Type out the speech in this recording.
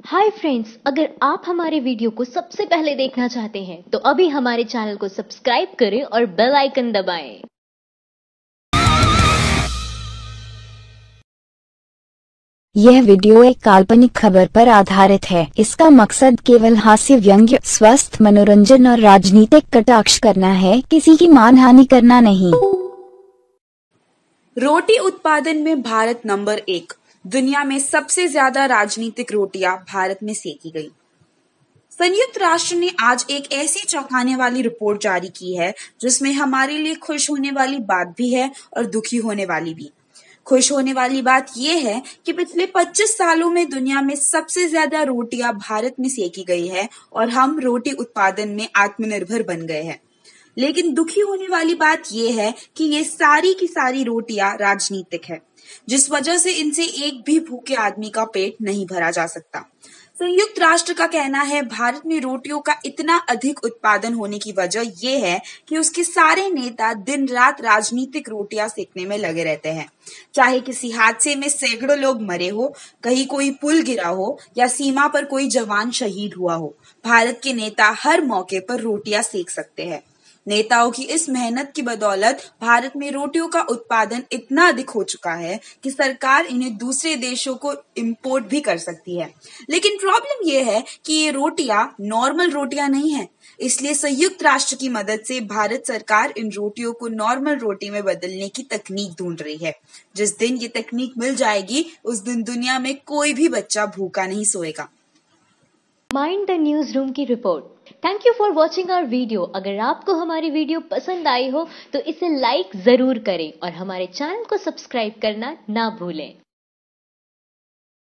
Hi friends, अगर आप हमारे वीडियो को सबसे पहले देखना चाहते हैं तो अभी हमारे चैनल को सब्सक्राइब करें और बेल आइकन दबाएं। यह वीडियो एक काल्पनिक खबर पर आधारित है। इसका मकसद केवल हास्य व्यंग्य, स्वस्थ मनोरंजन और राजनीतिक कटाक्ष करना है, किसी की मानहानि करना नहीं। रोटी उत्पादन में भारत नंबर 1। दुनिया में सबसे ज्यादा राजनीतिक रोटियां भारत में सेकी गई। संयुक्त राष्ट्र ने आज एक ऐसी चौंकाने वाली रिपोर्ट जारी की है जिसमें हमारे लिए खुश होने वाली बात भी है और दुखी होने वाली भी। खुश होने वाली बात यह है कि पिछले 25 सालों में दुनिया में सबसे ज्यादा रोटियां भारत में सेकी गई है और हम रोटी उत्पादन में आत्मनिर्भर बन गए हैं। लेकिन दुखी होने वाली बात यह है कि ये सारी की सारी रोटियां राजनीतिक है, जिस वजह से इनसे एक भी भूखे आदमी का पेट नहीं भरा जा सकता। संयुक्त राष्ट्र का कहना है भारत में रोटियों का इतना अधिक उत्पादन होने की वजह यह है कि उसके सारे नेता दिन रात राजनीतिक रोटियां सेकने में लगे रहते हैं। चाहे किसी हादसे में सैकड़ों लोग मरे हो, कहीं कोई पुल गिरा हो या सीमा पर कोई जवान शहीद हुआ हो, भारत के नेता हर मौके पर रोटियां सेक सकते हैं। नेताओं की इस मेहनत की बदौलत भारत में रोटियों का उत्पादन इतना अधिक हो चुका है कि सरकार इन्हें दूसरे देशों को इंपोर्ट भी कर सकती है। लेकिन प्रॉब्लम यह है कि ये रोटियां नॉर्मल रोटियां नहीं है, इसलिए संयुक्त राष्ट्र की मदद से भारत सरकार इन रोटियों को नॉर्मल रोटी में बदलने की तकनीक ढूंढ रही है। जिस दिन ये तकनीक मिल जाएगी उस दिन दुनिया में कोई भी बच्चा भूखा नहीं सोएगा। माइंड द न्यूज रूम की रिपोर्ट। Thank you for watching our video. अगर आपको हमारी वीडियो पसंद आई हो तो इसे लाइक जरूर करें और हमारे चैनल को सब्सक्राइब करना ना भूलें।